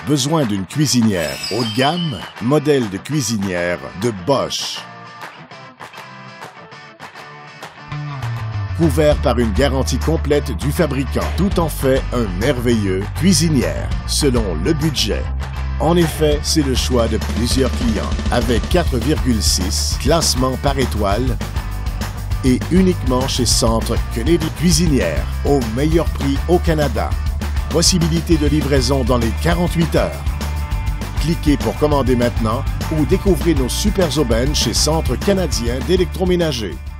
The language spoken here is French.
Besoin d'une cuisinière haut de gamme? Modèle de cuisinière de Bosch. Couvert par une garantie complète du fabricant. Tout en fait un merveilleux cuisinière, selon le budget. En effet, c'est le choix de plusieurs clients, avec 4,6 classements par étoile et uniquement chez Centre Kennedy Cuisinière, au meilleur prix au Canada. Possibilité de livraison dans les 48 heures. Cliquez pour commander maintenant ou découvrez nos super aubaines chez Centre canadien d'électroménager.